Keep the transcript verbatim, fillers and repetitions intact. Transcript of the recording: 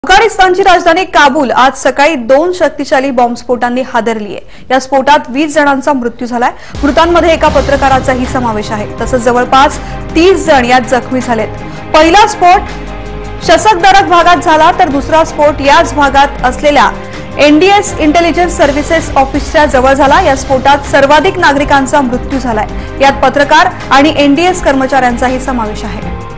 अफगाणिस्तानची राजधानी काबूल आज सकाळी दोन शक्तिशाली बॉम्बस्फोटांनी हादरली आहे। या स्फोटात वीस जणांचा मृत्यू झालाय। मृतांमध्ये एका पत्रकाराचाही समावेश आहे। तसंच जवळपास तीस जण यात जखमी झालेत। पहिला स्फोट शसकदरक भागात झाला तर दुसरा स्फोट याच भागात असलेल्या एनडीएस इंटेलिजन्स सर्व्हिसेस ऑफिसच्या जवळ झाला। या स्फोटात सर्वाधिक नागरिकांचा मृत्यू झालाय। यात पत्रकार आणि एनडीएस कर्मचाऱ्यांचाही समावेश आहे।